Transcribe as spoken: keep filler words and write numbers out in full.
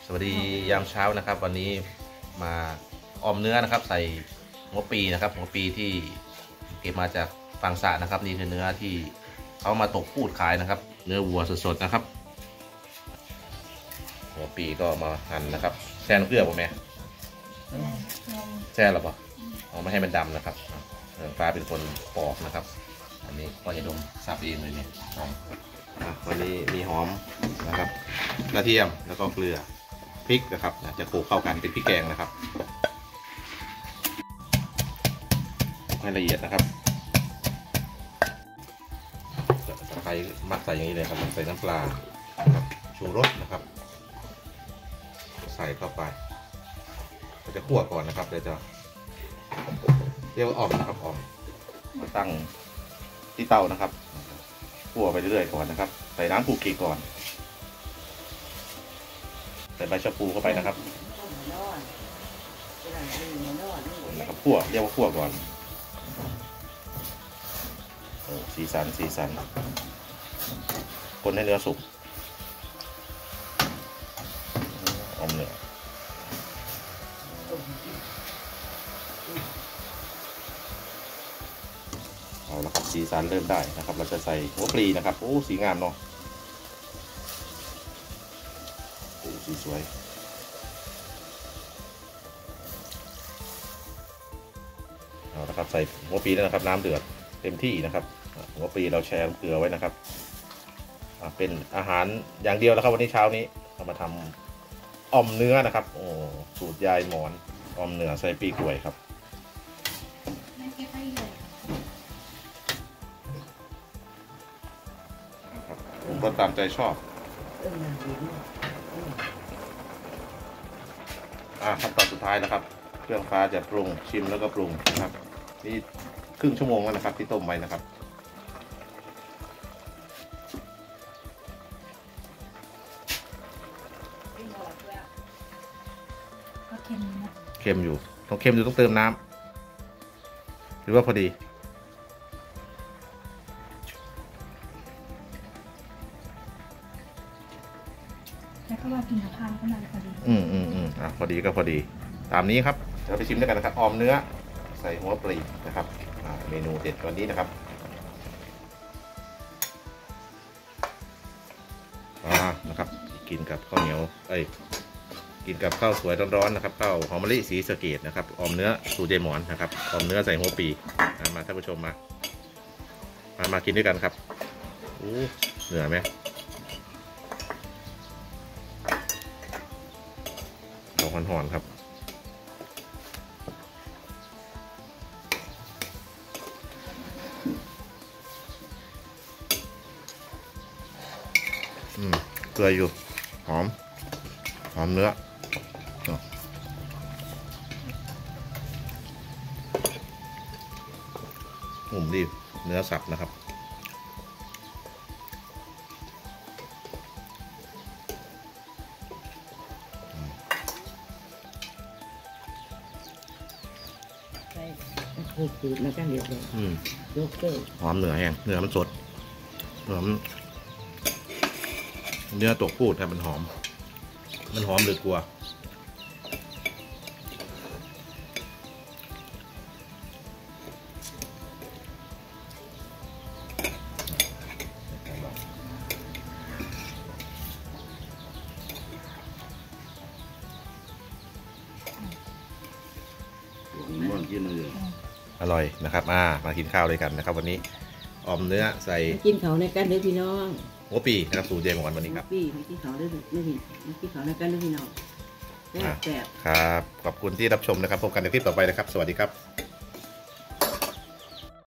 สวัสดียามเช้านะครับวันนี้มาออมเนื้อนะครับใส่หัวปีนะครับหัวปีที่เก็บมาจากฝั่งสระนะครับนี่คือเนื้อที่เขามาตกพูดขายนะครับเนื้อวัวสดๆนะครับหัวปีก็มาหั่นนะครับแช่น้ำเกลือป่ะแม่แช่หรอปะเอาไม่ให้มันดำนะครับฟ้าเป็นคนปอกนะครับอันนี้ก็จะดมซับเองเลยเนี่ยวันนี้มีหอมนะครับกระเทียมแล้วก็เกลือพริกนะครับจะโขลกเข้ากันเป็นพริกแกงนะครับให้ละเอียดนะครับใครมักใส่อย่างนี้เลยครับใส่น้ำปลาครับชูรสนะครับใส่เข้าไปเราจะคั่วก่อนนะครับเดี๋ยวจะเรียกว่าอ่อมนะครับอ่อมมาตั้งที่เตานะครับคั่วไปเรื่อยๆก่อนนะครับใส่น้ำปูกีก่อนใส่ใบชะพูเข้าไปนะครับนะครับคั่วเรียกว่าคั่วก่อนโอ้สีสันสีสันคนให้เนื้อสุกออมเนื้อเอาละครับสีสันเริ่มได้นะครับเราจะใส่หัวปลีนะครับโอ้สีงามเนาะโอ้สีสวยเอาละครับใส่หัวปลีแล้วนะครับน้ำเดือดเต็มที่นะครับหัวปลีเราแช่เกลือไว้นะครับเป็นอาหารอย่างเดียวแล้วครับวันนี้เช้านี้เรามาทำอ่อมเนื้อนะครับโอ้สูตรยายหมอนอ่อมเนื้อใส่ปีกล้วยครับผมก็ตามใจชอบอ่าขั้นตอนสุดท้ายนะครับเครื่องฟ้าจะปรุงชิมแล้วก็ปรุงนะครับนี่ครึ่งชั่วโมงแล้วนะครับที่ต้มไว้นะครับเค็มอยู่ต้องเค็มอยู่ต้องเติมน้ำหรือว่าพอดีแล้วก็ว่ากินกับข้าวก็มาพอดีอืมอืมอืมอ่ะพอดีก็พอดีตามนี้ครับเดี๋ยวไปชิมด้วยกันนะครับออมเนื้อใส่หัวปลีนะครับเมนูเด็ดวันนี้นะครับอ่านะครับกินกับข้าวเหนียวเอ้ยกินกับข้าวสวยร้อนๆนะครับข้าวหอมมะลิสีสะเกดนะครับออมเนื้อสูตรยายหมอนนะครับออมเนื้อใส่หัวปีมาท่านผู้ชมมามามากินด้วยกันครับอู้เหนือไหมเอาหอนๆครับอืมเกลืออยู่หอมหอมเนื้อหุ่มดีเนื้อสับนะครับถูกสูตรมากันเดียวเลยยกเกอร์หอมเนื้อแห้งเนื้อมันสดเนื้อมันเนื้อตกพูดแต่มันหอมมันหอมหรือกลัวอร่อยนะครับอ่ามากินข้าวด้วยกันนะครับวันนี้ออมเนื้อใส่กินเขาในกันเด้อพี่น้องหัวปีนะครับสูตรเดียวกันวันนี้ครับปีไม่กินเขาเด้อไม่กินไม่กินเขาในกันเด้อพี่น้องแซ่บครับขอบคุณที่รับชมนะครับพบกันในคลิปต่อไปนะครับสวัสดีครับ